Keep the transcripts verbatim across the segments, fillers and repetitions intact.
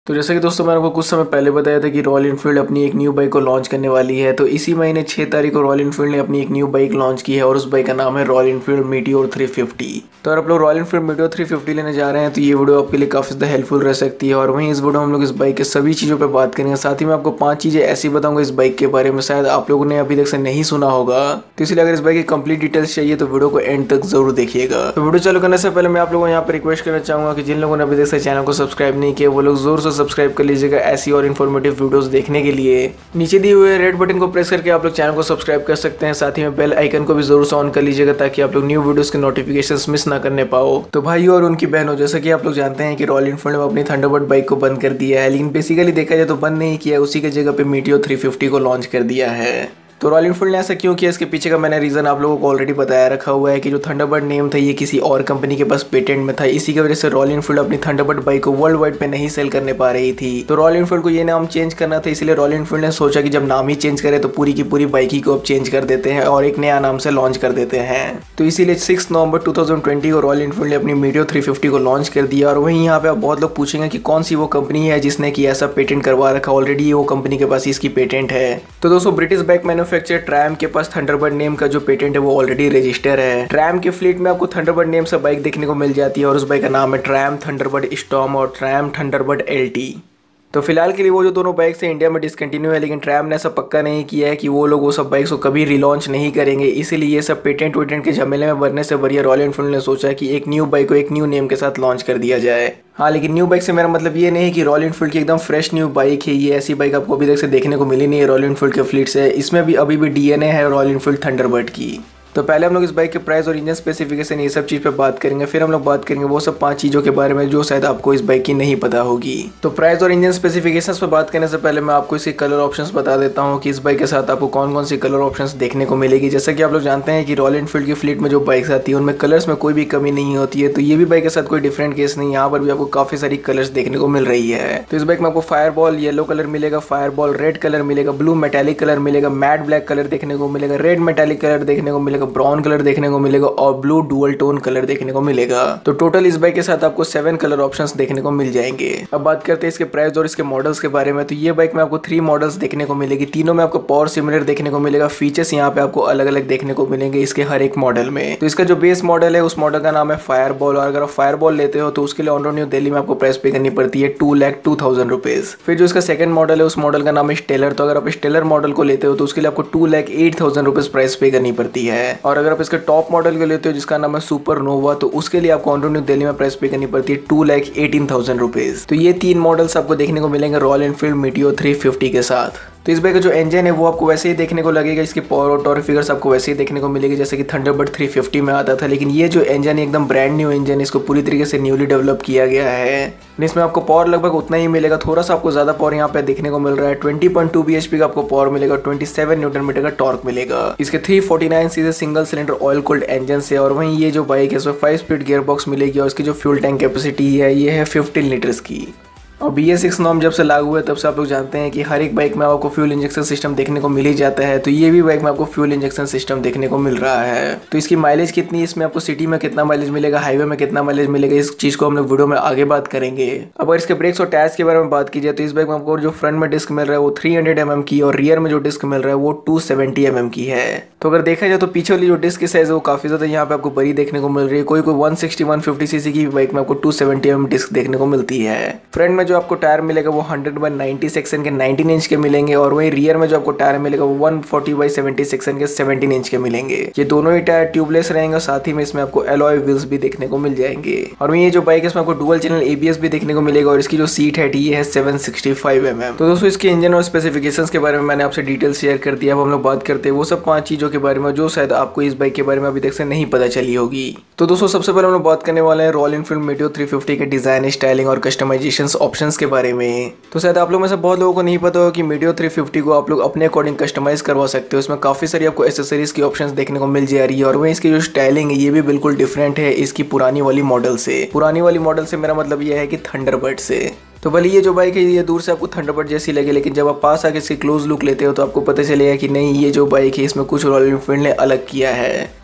तो जैसे कि दोस्तों मैंने आपको कुछ समय पहले बताया था कि रॉयल इनफील्ड अपनी एक न्यू बाइक को लॉन्च करने वाली है। तो इसी महीने छह तारीख को रॉयल इनफील्ड ने अपनी एक न्यू बाइक लॉन्च की है और उस बाइक का नाम है Royal Enfield Meteor three fifty. तो अगर आप लोग Royal Enfield Meteor three fifty लेने जा रहे हैं तो ये वीडियो आपके लिए काफ़ी ज़्यादा हेल्पफुल रह सकती है। और वहीं इस वीडियो में हम लोग इस बाइक के सभी चीज़ों पर बात करेंगे। साथ ही मैं आपको पांच चीज़ें ऐसी बताऊंगा इस बाइक के बारे में शायद आप लोगों ने अभी तक से नहीं सुना होगा। तो इसलिए अगर इस बाइक की कंप्लीट डिटेल्स चाहिए तो वीडियो को एंड तक जरूर देखिएगा। तो वीडियो चालू करने से पहले मैं आप लोगों को यहाँ पर रिक्वेस्ट करना चाहूंगा कि जिन लोगों ने अभी तक से चैनल को सब्सक्राइब नहीं किया वो लोग जोर से सब्सक्राइब कर लीजिएगा ऐसी और इन्फॉर्मेटिव वीडियोस देखने के लिए। नीचे दिए हुए रेड बटन को प्रेस करके आप लोग चैनल को सब्सक्राइब कर सकते हैं। साथ ही में बेल आइकन को भी जरूर से ऑन कर लीजिएगा ताकि आप लोग न्यू वीडियोस के नोटिफिकेशंस मिस ना करने पाओ। तो भाई और उनकी बहनों, जैसा कि आप लोग जानते हैं कि रॉयल इनफील्ड ने अपनी थंडरबर्ड बाइक को बंद कर दिया है, लेकिन बेसिकली देखा जाए तो बंद नहीं किया है, उसी की जगह पे मीटियोर थ्री फिफ्टी को लॉन्च कर दिया है। तो रॉयल इनफील्ड ने ऐसा क्यों किया, इसके पीछे का मैंने रीज़न आप लोगों को ऑलरेडी बताया रखा हुआ है कि जो थंडरबर्ड नेम था ये किसी और कंपनी के पास पेटेंट में था। इसी की वजह से रॉयल इनफील्ड अपनी थंडरबर्ड बाइक को वर्ल्ड वाइड पे नहीं सेल करने पा रही थी। तो रॉयल इनफील्ड को ये नाम चेंज करना था, इसलिए रॉयल इनफील्ड ने सोचा कि जब नाम ही चेंज करे तो पूरी की पूरी बाइक ही को अब चेंज कर देते हैं और एक नया नाम से लॉन्च कर देते हैं। तो इसीलिए six November two thousand twenty को रॉयल इनफील्ड ने अपनी मीटियोर थ्री फिफ्टी को लॉन्च कर दिया। और वहीं यहाँ पे आप बहुत लोग पूछेंगे कि कौन सी वो कंपनी है जिसने कि ऐसा पेटेंट करवा रखा, ऑलरेडी वो कंपनी के पास इसकी पेटेंट है। तो दोस्तों ब्रिटिश बाइक मैन्युफैक्चरर ट्रायम के पास थंडरबर्ड नेम का जो पेटेंट है वो ऑलरेडी रजिस्टर है। ट्रायम के फ्लीट में आपको थंडरबर्ड नेम से बाइक देखने को मिल जाती है और उस बाइक का नाम है ट्रायम थंडरबर्ड स्टॉर्म और ट्रायम थंडरबर्ड एलटी। तो फिलहाल के लिए वो जो दोनों बाइक्स हैं इंडिया में डिसकंटिन्यू है, लेकिन ट्रायम ने ऐसा पक्का नहीं किया है कि वो लोग वो सब बाइक्स को कभी रिलॉन्च नहीं करेंगे। इसीलिए ये सब पेटेंट वेटेंट के झमेले में बढ़ने से बढ़िया रॉयल इनफील्ड ने सोचा कि एक न्यू बाइक को एक न्यू नेम के साथ लॉन्च कर दिया जाए। हाँ, लेकिन न्यू बाइक से मेरा मतलब ये नहीं कि रॉयल इनफील्ड की एकदम फ्रेश न्यू बाइक है। ये ऐसी बाइक आपको अभी तक से देखने को मिली नहीं है रॉयल इनफील्ड के फ्लीट से। इसमें भी अभी भी डीएनए है रॉयल इनफील्ड थंडरबर्ड की। तो पहले हम लोग इस बाइक के प्राइस और इंजन स्पेसिफिकेशन ये सब चीज़ पे बात करेंगे, फिर हम लोग बात करेंगे वो सब पांच चीज़ों के बारे में जो शायद आपको इस बाइक की नहीं पता होगी। तो प्राइस और इंजन स्पेसिफिकेशंस पे बात करने से पहले मैं आपको इसके कलर ऑप्शंस बता देता हूँ कि इस बाइक के साथ आपको कौन कौन सी कलर ऑप्शंस देखने को मिलेगी। जैसा कि आप लोग जानते हैं कि रॉयल इनफील्ड की फ्लीट में जो बाइक्स आती है उनमें कलर्स में कोई भी कमी नहीं होती है। तो ये भी बाइक के साथ कोई डिफरेंट केस नहीं, यहाँ पर भी आपको काफ़ी सारी कलर्स देखने को मिल रही है। तो इस बाइक में आपको फायर बॉल येलो कलर मिलेगा, फायर बॉल रेड कलर मिलेगा, ब्लू मेटालिक कलर मिलेगा, मैट ब्लैक कलर देखने को मिलेगा, रेड मेटालिक कलर देखने को मिलेगा, ब्राउन कलर देखने को मिलेगा और ब्लू डुअल टोन कलर देखने को मिलेगा। तो टोटल इस बाइक के साथ आपको सेवन कलर ऑप्शंस देखने को मिल जाएंगे। अब बात करते हैं इसके प्राइस और इसके मॉडल्स के बारे में। तो ये बाइक में आपको थ्री मॉडल्स देखने को मिलेगी, तीनों में आपको पावर सिमुलेटर देखने को मिलेगा। फीचर्स यहाँ पे आपको अलग अलग देखने को मिलेंगे इसके हर एक मॉडल में। तो इसका जो बेस मॉडल है उस मॉडल का नाम है फायर बॉल और अगर आप फायर बॉल लेते हो तो उसके लिए ऑन रोड न्यू दिल्ली में आपको प्राइस पे करनी पड़ती है two lakh two thousand rupees. फिर जो इसका सेकंड मॉडल है उस मॉडल का नाम है स्टेलर। तो अगर आप स्टेलर मॉडल को लेते हो तो उसके लिए आपको two lakh eight thousand rupees price pay करनी पड़ती है। और अगर आप इसके टॉप मॉडल को लेते हो जिसका नाम है सुपर नोवा, तो उसके लिए आपको ऑन रोड न्यू दिल्ली में प्राइस पे करनी पड़ती है two lakh eighteen thousand rupees. तो ये तीन मॉडल्स आपको देखने को मिलेंगे Royal Enfield Meteor three fifty के साथ। तो इस बाइक का जो इंजन है वो आपको वैसे ही देखने को लगेगा, इसकी पावर और टॉर्क फिगर्स आपको वैसे ही देखने को मिलेगी जैसे कि थंडरबर्ड थ्री फिफ्टी में आता था। लेकिन ये जो इंजन है एकदम ब्रांड न्यू इंजन है, इसको पूरी तरीके से न्यूली डेवलप किया गया है। इसमें आपको पावर लगभग उतना ही मिलेगा, थोड़ा सा आपको ज्यादा पावर यहाँ पे देखने को मिल रहा है। ट्वेंटी पॉइंट टू बीएचपी का आपको पावर मिलेगा, ट्वेंटी सेवन न्यूटन मीटर का टॉर्क मिलेगा। इसके थ्री फोर्टी नाइन सीधे single cylinder oil cooled engine से। और वहीं ये जो बाइक है इसमें फाइव स्पीड गियर बॉक्स मिलेगी और इसकी जो फ्यूल टैंक कैपेसिटी है ये है फिफ्टीन लीटर्स की। और बी एस सिक्स नॉर्म जब से लागू हुआ तब से आप लोग जानते हैं कि हर एक बाइक में आपको फ्यूल इंजेक्शन सिस्टम देखने को मिल ही जाता है। तो ये भी बाइक में आपको फ्यूल इंजेक्शन सिस्टम देखने को मिल रहा है। तो इसकी माइलेज कितनी, इसमें आपको सिटी में कितना माइलेज मिलेगा, हाईवे में कितना माइलेज मिलेगा, इस चीज को हम लोग वीडियो में आगे बात करेंगे। अब अगर इसके ब्रेक्स और टायर्स के बारे में बात की जाए तो इस बाइक में आपको जो फ्रंट में डिस्क मिल रहा है वो थ्री हंड्रेड एम एम की और रियर में जो डिस्क मिल रहा है वो टू सेवेंटी एम एम की है। तो अगर देखा जाए तो पीछे वाली जो डिस्क की साइज है वो काफी ज्यादा यहाँ पे आपको बड़ी देखने को मिल रही है। कोई कोई one sixty one fifty CC की बाइक में आपको two seventy M M disc देखने को मिलती है। फ्रंट में जो आपको टायर मिलेगा वो हंड्रेड बाई नाइंटी सेक्शन के नाइनटीन इंच के मिलेंगे और वहीं रियर में जो आपको टायर मिलेगा वो one forty by seventy section के सेवेंटीन इंच के मिलेंगे। ये दोनों ही टायर ट्यूबलेस रहेंगे, साथ ही में इसमें आपको एलॉय व्हील्स भी देखने को मिल जाएंगे। और वहीं ये जो बाइक है इसमें आपको डुअल चैनल एबीएस भी देखने को मिलेगा और इसकी जो सीट है ये है seven sixty five M M. तो दोस्तों इसके इंजन और स्पेसिफिकेशंस के बारे में मैंने आपसे डिटेल शेयर कर दिया। अब हम लोग बात करते हैं वो सब पांच चीजों के बारे में जो शायद आपको इस बाइक के बारे में अभी तक से नहीं पता चली होगी। तो दोस्तों सबसे पहले हम लोग बात करने वाले हैं Royal Enfield Meteor three fifty के डिजाइन, स्टाइलिंग और कस्टमाइजेशन ऑप्शंस के बारे में। तो शायद आप लोग में से बहुत लोगों को नहीं पता हो कि मीटियोर थ्री फिफ्टी को आप लोग अपने अकॉर्डिंग कस्टमाइज करवा सकते हो। इसमें काफी सारी आपको एसेसरीज की ऑप्शंस देखने को मिल जा रही है और वहीं इसकी जो स्टाइलिंग है ये भी बिल्कुल डिफरेंट है इसकी पुरानी वाली मॉडल से। पुरानी वाली मॉडल से मेरा मतलब ये है कि थंडरबर्ड से। तो भले ये जो बाइक है ये दूर से आपको थंडरबर्ड जैसी लगे, लेकिन जब आप पास आके इसकी क्लोज लुक लेते हो तो आपको पता चलेगा कि नहीं, ये जो बाइक है इसमें कुछ रॉयल इनफील्ड ने अलग किया है।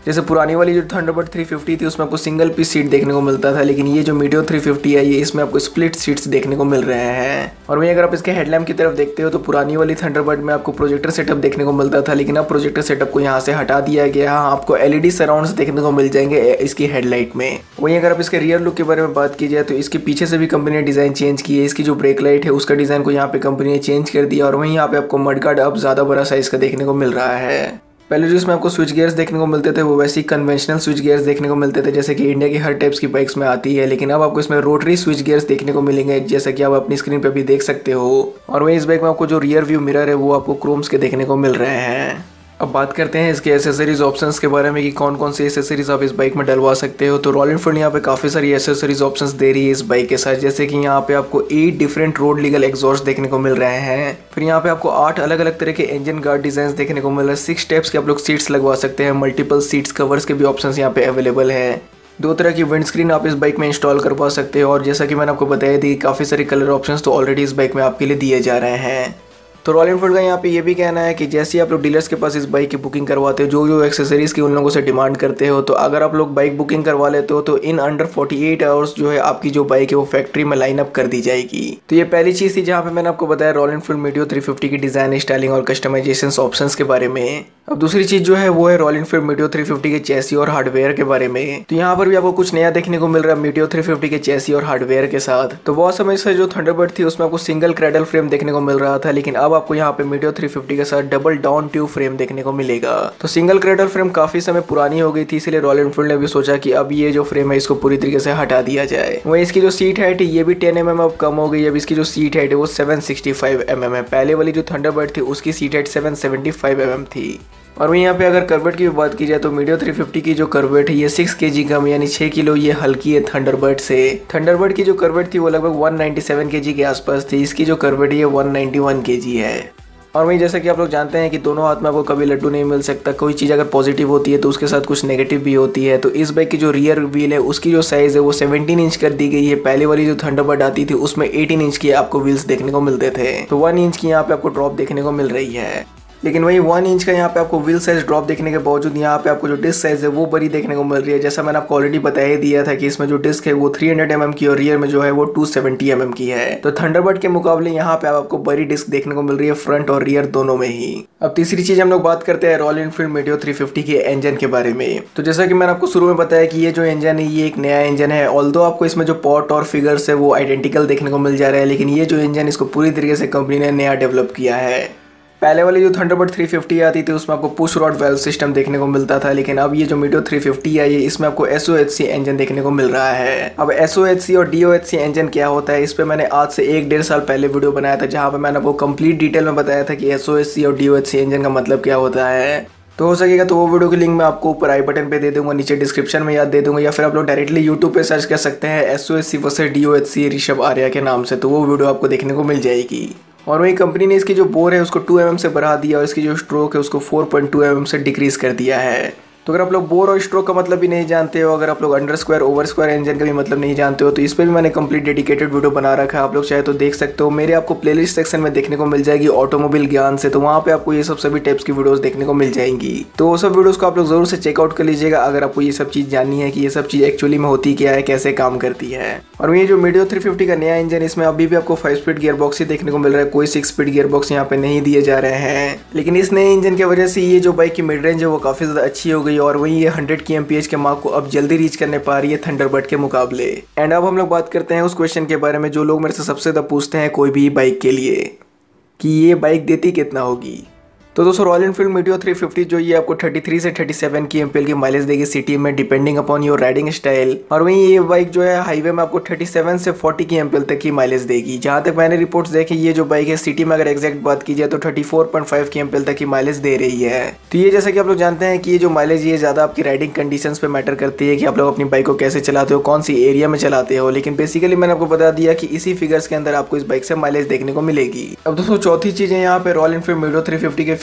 जैसे पुरानी वाली जो थंडरबर्ड थ्री फिफ्टी थी उसमें आपको सिंगल पीस सीट देखने को मिलता था, लेकिन ये जो मीटियोर थ्री फिफ्टी है ये इसमें आपको स्प्लिट सीट्स देखने को मिल रहे हैं। और वहीं अगर आप इसके हेडलैम्प की तरफ देखते हो तो पुरानी वाली थंडरबर्ड में आपको प्रोजेक्टर सेटअप देखने को मिलता था, लेकिन अब प्रोजेक्टर सेटअप को यहाँ से हटा दिया गया। आपको एलईडी सराउंड्स देखने को मिल जाएंगे इसकी हेडलाइट में। वहीं अगर आप इसके रियर लुक के बारे में बात की जाए तो इसके पीछे से भी कंपनी ने डिजाइन चेंज की है। इसकी जो ब्रेक लाइट है उसका डिजाइन को यहाँ पे कंपनी ने चेंज कर दिया और वहीं यहाँ पे आपको मडगार्ड अब ज्यादा बड़ा साइज का देखने को मिल रहा है। पहले जो इसमें आपको स्विच गियर्स देखने को मिलते थे वो वैसे ही कन्वेंशनल स्विच गियर्स देखने को मिलते थे जैसे कि इंडिया की हर टाइप्स की बाइक्स में आती है, लेकिन अब आपको इसमें रोटरी स्विच गियर्स देखने को मिलेंगे जैसा कि आप अपनी स्क्रीन पे भी देख सकते हो। और वहीं इस बाइक में आपको जो रियर व्यू मिरर है वो आपको क्रोम्स के देखने को मिल रहे हैं। अब बात करते हैं इसके एसेसरीज ऑप्शंस के बारे में कि कौन कौन सी एसेसरीज आप इस बाइक में डलवा सकते हो। तो रॉयल एनफील्ड यहाँ पे काफ़ी सारी एसेसरीज ऑप्शंस दे रही है इस बाइक के साथ, जैसे कि यहाँ पे आपको eight different road legal exhaust देखने को मिल रहे हैं। फिर यहाँ पे आपको आठ अलग अलग तरह के इंजन गार्ड डिजाइन देखने को मिल रहे हैं। सिक्स टाइप्स के आप लोग सीट्स लगवा सकते हैं। मल्टीपल सीट्स कवर्स के भी ऑप्शन यहाँ पे अवेलेबल है। दो तरह की विंड स्क्रीन आप इस बाइक में इंस्टॉल करवा सकते हो। और जैसा कि मैंने आपको बताया थी काफ़ी सारे कलर ऑप्शंस तो ऑलरेडी इस बाइक में आपके लिए दिए जा रहे हैं। तो रॉयल एनफील्ड का यहाँ पे ये भी कहना है कि जैसे ही आप लोग डीलर्स के पास इस बाइक की बुकिंग करवाते हो, जो जो एक्सेसरीज की उन लोगों से डिमांड करते हो, तो अगर आप लोग बाइक बुकिंग करवा लेते हो तो in under forty eight hours जो है आपकी जो बाइक है वो फैक्ट्री में लाइन अप कर दी जाएगी। तो ये पहली चीज़ थी जहाँ पे मैंने आपको बताया Royal Enfield Meteor three fifty की डिजाइन, स्टाइलिंग और कस्टमाइजेशन ऑप्शंस के बारे में। अब दूसरी चीज जो है वो है Royal Enfield Meteor three fifty के चेसी और हार्डवेयर के बारे में। तो यहाँ पर भी आपको कुछ नया देखने को मिल रहा है मीटियोर थ्री फिफ्टी के चेसी और हार्डवेयर के साथ। तो बहुत समय से जो थंडरबर्ड थी उसमें आपको सिंगल क्रेडल फ्रेम देखने को मिल रहा था, लेकिन अब आपको यहाँ पे मीटियोर थ्री फिफ्टी के साथ डबल डाउन ट्यूब फ्रेम देखने को मिलेगा। तो सिंगल क्रेडल फ्रेम काफी समय पुरानी हो गई थी, इसलिए रॉयल एनफील्ड ने भी सोचा कि अब ये जो फ्रेम है इसको पूरी तरीके से हटा दिया जाए। वहीं इसकी जो सीट हाइट है ये भी टेन एम एम अब कम हो गई। अब इसकी जो सीट हाइट है वो seven sixty five M M है। पहले वाली जो थंडरबर्ड थी उसकी seat height seven seventy five M M थी। और वहीं यहाँ पे अगर करवेट की बात की जाए तो मीटियोर थ्री फिफ्टी की जो करवेट है ये सिक्स केजी कम यानी छह किलो ये हल्की है थंडरबर्ड से। थंडरबर्ड की जो करवेट थी वो लगभग वन नाइंटी सेवन केजी के आसपास थी। इसकी जो करवेट है ये वन नाइंटी वन केजी है। और वहीं जैसा कि आप लोग जानते हैं कि दोनों हाथ में आपको कभी लड्डू नहीं मिल सकता। कोई चीज़ अगर पॉजिटिव होती है तो उसके साथ कुछ नेगेटिव भी होती है। तो इस बाइक की जो रियर व्हील है उसकी जो साइज़ है वो सेवनटीन इंच कर दी गई है। पहले वाली जो थंडरबर्ड आती थी उसमें एटीन इंच की आपको व्हील्स देखने को मिलते थे, तो वन इंच की यहाँ पे आपको ड्रॉप देखने को मिल रही है। लेकिन वही वन इंच का यहाँ पे आपको व्हील साइज ड्रॉप देखने के बावजूद यहाँ पे आपको जो डिस्क साइज है वो बड़ी देखने को मिल रही है। जैसा मैंने आपको ऑलरेडी बता ही दिया था कि इसमें जो डिस्क है वो थ्री हंड्रेड एम एम की और रियर में जो है वो टू सेवेंटी एम एम की है। तो थंडरबर्ड के मुकाबले यहाँ पे आपको बड़ी डिस्क देखने को मिल रही है फ्रंट और रियर दोनों में ही। अब तीसरी चीज हम लोग बात करते हैं Royal Enfield Meteor three fifty के इंजन के बारे में। तो जैसा कि मैंने आपको शुरू में बताया कि ये जो इंजन है ये एक नया इंजन है। ऑल्दो आपको इसमें जो पॉट और फिगर्स है वो आइडेंटिकल देखने को मिल जा रहा है, लेकिन ये जो इंजन इसको पूरी तरीके से कंपनी ने नया डेवलप किया है। पहले वाली जो थंडरबर्ड थ्री फिफ्टी आती थी उसमें आपको पुश रॉड वाल्व सिस्टम देखने को मिलता था, लेकिन अब ये जो मीटियोर थ्री फिफ्टी आई है इसमें आपको S O H C engine देखने को मिल रहा है। अब एस ओ एच सी और D O H C engine क्या होता है इस पे मैंने आज से एक डेढ़ साल पहले वीडियो बनाया था, जहाँ पे मैंने आपको कंप्लीट डिटेल में बताया था कि एस ओ एच सी और D O H C engine का मतलब क्या होता है। तो हो सकेगा तो वो वीडियो की लिंक मैं आपको ऊपर आई बटन पे दे दूंगा, नीचे डिस्क्रिप्शन में याद दे दूंगा, या फिर आप लोग डायरेक्टली यूट्यूब पे सर्च कर सकते हैं S O H C versus D O H C Rishabh Arya के नाम से, तो वो वीडियो आपको देखने को मिल जाएगी। और वही कंपनी ने इसकी जो बोर है उसको टू एम एम से बढ़ा दिया और इसकी जो स्ट्रोक है उसको four point two M M से डिक्रीज कर दिया है। तो अगर आप लोग बोर और स्ट्रोक का मतलब भी नहीं जानते हो, अगर आप लोग under square over square engine का भी मतलब नहीं जानते हो, तो इस पर भी मैंने कंप्लीट डेडिकेटेड वीडियो बना रखा है। आप लोग चाहे तो देख सकते हो, मेरे आपको प्लेलिस्ट सेक्शन में देखने को मिल जाएगी ऑटोमोबाइल ज्ञान से, तो वहाँ पे आपको ये सब सभी टाइप्स की वीडियोस देखने को मिल जाएंगी। तो वो सब वीडियोस को आप लोग जरूर से चेकआउट कर लीजिएगा अगर आपको ये सब चीज़ जाननी है कि ये सब चीज़ एक्चुअली में होती क्या है, कैसे काम करती है। और ये जो मीटियोर थ्री फिफ्टी का नया इंजन इसमें अभी भी आपको फाइव स्पीड गियर बॉक्स ही देखने को मिल रहा है, कोई सिक्स स्पीड गियर बॉक्स यहाँ पे नहीं दिए जा रहे हैं। लेकिन इस नए इंजन की वजह से ये जो बाइक की मिड रेंज है वो काफ़ी ज़्यादा अच्छी हो गई और वहीं ये हंड्रेड की एमपीएच के मार्क को अब जल्दी रीच करने पा रही है थंडरबर्ड के मुकाबले। एंड अब हम लोग बात करते हैं उस क्वेश्चन के बारे में जो लोग मेरे से सबसे ज़्यादा पूछते हैं कोई भी बाइक के लिए कि ये बाइक देती कितना होगी। तो दोस्तों Royal Enfield Meteor three fifty जो ये आपको थर्टी थ्री से थर्टी सेवन की एमपीएल की माइलेज देगी सिटी में depending upon your riding style. और वहीं ये बाइक जो है हाईवे में आपको थर्टी सेवन से फोर्टी की एमपीएल तक की माइलेज देगी। जहां तक मैंने रिपोर्ट्स देखी ये जो बाइक है सिटी में अगर एग्जैक्ट बात की जाए तो थर्टी फोर पॉइंट फाइव की एमपीएल तक की माइलेज दे रही है। तो ये जैसा कि आप लोग जानते हैं कि ये जो माइलेज ये ज्यादा आपकी राइडिंग कंडीशंस पे मैटर करती है कि आप लोग अपनी बाइक को कैसे चलाते हो, कौन सी एरिया में चलाते हो। लेकिन बेसिकली मैंने आपको बता दिया कि इसी फिगर्स के अंदर आपको इस बाइक से माइलेज देखने को मिलेगी। अब दोस्तों चौथी चीज है यहाँ पे Royal Enfield Meteor three fifty के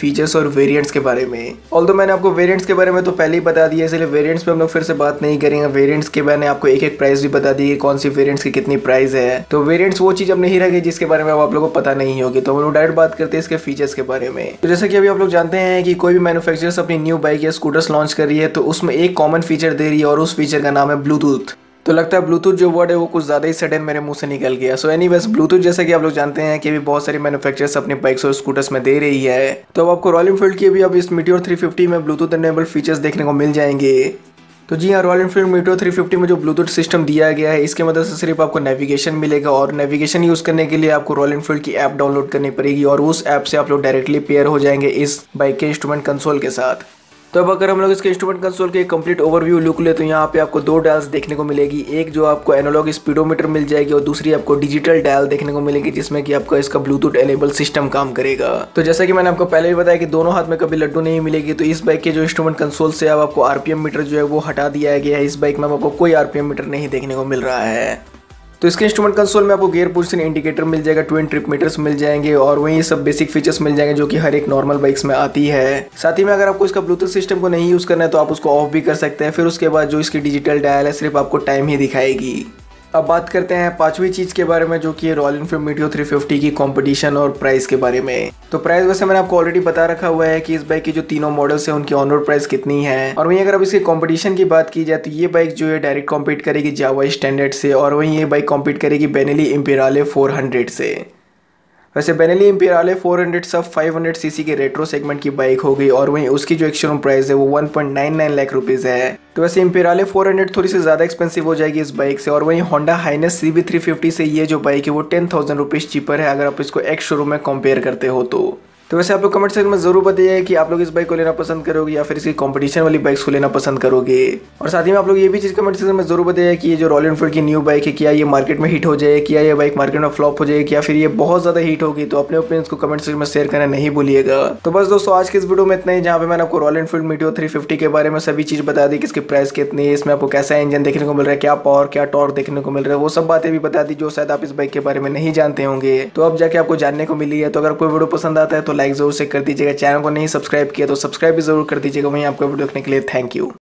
फीचर्स और वेरिएंट्स के बारे में। ऑल्दो मैंने आपको वेरिएंट्स के बारे में तो पहले ही बता दिया, इसलिए वेरिएंट्स पे हम लोग फिर से बात नहीं करेंगे। वेरिएंट्स के मैंने आपको एक एक प्राइस भी बता दी, कौन सी वेरिएंट्स की कितनी प्राइस है। तो वेरिएंट्स वो चीज अब नहीं रह गई जिसके बारे में आप लोगों को पता नहीं होगी। तो हम लोग डायरेक्ट बात करते हैं इसके फीचर्स के बारे में। तो जैसा कि अभी आप लोग जानते हैं कि कोई भी मैन्युफैक्चरर्स अपनी न्यू बाइक या स्कूटर्स लॉन्च कर रही है तो उसमें एक कॉमन फीचर दे रही है और उस फीचर का नाम है ब्लूटूथ। तो लगता है ब्लूटूथ जो वर्ड है वो कुछ ज़्यादा ही सडन मेरे मुंह से निकल गया। सो एनीवेज ब्लूटूथ जैसा कि आप लोग जानते हैं कि अभी बहुत सारी मैन्युफैक्चरर्स अपने बाइक्स और स्कूटर्स में दे रही है। तो अब आपको रॉयल एनफील्ड की भी अब इस मीटियोर थ्री फिफ्टी में ब्लूटूथ इनेबल फीचर्स देखने को मिल जाएंगे। तो जी हाँ, Royal Enfield Meteor three fifty में जो ब्लूटूथ सिस्टम दिया गया है इसके मदद से सिर्फ आपको नेविगेशन मिलेगा और नेविगेशन यूज़ करने के लिए आपको रॉयल एनफील्ड की ऐप डाउनलोड करनी पड़ेगी और उस ऐप से आप लोग डायरेक्टली पेयर हो जाएंगे इस बाइक के इंस्ट्रूमेंट कंसोल के साथ। तो अब अगर हम लोग इसके इंस्ट्रूमेंट कंसोल के कंप्लीट ओवरव्यू लुक ले तो यहाँ पे आपको दो डायल्स देखने को मिलेगी। एक जो आपको एनालॉग स्पीडोमीटर मिल जाएगी और दूसरी आपको डिजिटल डायल देखने को मिलेगी जिसमें कि आपका इसका ब्लूटूथ एनेबल सिस्टम काम करेगा। तो जैसा कि मैंने आपको पहले ही बताया कि दोनों हाथ में कभी लड्डू नहीं मिलेगी, तो इस बाइक के जो इंस्ट्रूमेंट कंसोल से अब आपको आरपीएम मीटर जो है वो हटा दिया गया है। इस बाइक में आपको कोई आरपीएम मीटर नहीं देखने को मिल रहा है। तो इसके इंस्ट्रूमेंट कंसोल में आपको गियर पोजीशन इंडिकेटर मिल जाएगा, ट्विन ट्रिप मीटर्स मिल जाएंगे और वहीं ये सब बेसिक फीचर्स मिल जाएंगे जो कि हर एक नॉर्मल बाइक्स में आती है। साथ ही में अगर आपको इसका ब्लूटूथ सिस्टम को नहीं यूज़ करना है तो आप उसको ऑफ भी कर सकते हैं। फिर उसके बाद जो इसकी डिजिटल डायल है सिर्फ आपको टाइम ही दिखाएगी। अब बात करते हैं पांचवी चीज़ के बारे में जो कि Royal Enfield Meteor three fifty की कंपटीशन और प्राइस के बारे में। तो प्राइस वैसे मैंने आपको ऑलरेडी बता रखा हुआ है कि इस बाइक की जो तीनों मॉडल्स हैं उनकी ऑन रोड प्राइस कितनी है। और वहीं अगर अब इसके कंपटीशन की बात की जाए तो ये बाइक जो है डायरेक्ट कॉम्पीट करेगी जावा स्टैंडर्ड से और वहीं ये बाइक कॉम्पीट करेगी बेनेली इम्पेराले फोर हंड्रेड से। वैसे बेनेली इम्पेराले फोर हंड्रेड सब फाइव हंड्रेड सीसी के रेट्रो सेगमेंट की बाइक हो गई और वहीं उसकी जो एक्सशोरूम प्राइस है वो one point nine nine lakh rupees है। तो वैसे इम्पेराले फोर हंड्रेड थोड़ी सी ज़्यादा एक्सपेंसिव हो जाएगी इस बाइक से और वहीं Honda Highness C B three fifty से ये जो बाइक है वो टेन थाउजेंड रुपीज़ चीपर है अगर आप इसको एक्स शोरूम में कंपेयर करते हो तो। तो वैसे आप लोग कमेंट सेक्शन में जरूर बताइए कि आप लोग इस बाइक को लेना पसंद करोगे या फिर इसकी कंपटीशन वाली बाइक्स को लेना पसंद करोगे। और साथ ही में आप लोग ये भी चीज़ कमेंट सेक्शन में जरूर बताइए कि ये जो रॉयल एनफील्ड की न्यू बाइक है क्या ये मार्केट में हिट हो जाए, क्या ये बाइक मार्केट में फ्लॉप हो जाए, या फिर ये बहुत ज़्यादा हिट होगी। तो अपने ओपिनियंस को कमेंट सेक्शन में शेयर करना नहीं भूलिएगा। तो बस दोस्तों आज के इस वीडियो में इतना ही, जहाँ पे मैंने आपको Royal Enfield Meteor three fifty के बारे में सभी चीज़ बता दी कि इसकी प्राइस कितनी है, इसमें आपको कैसा इंजन देखने को मिल रहा है, क्या पावर क्या टॉर्क देखने को मिल रहा है, वो सब बातें भी बता दी जो शायद आप इस बाइक के बारे में नहीं जानते होंगे। तो अब जाके आपको जानने को मिली है। तो अगर कोई वीडियो पसंद आता है तो लाइक जरूर से कर दीजिएगा। चैनल को नहीं सब्सक्राइब किया तो सब्सक्राइब भी जरूर कर दीजिएगा। वहीं आपको वीडियो देखने के लिए थैंक यू।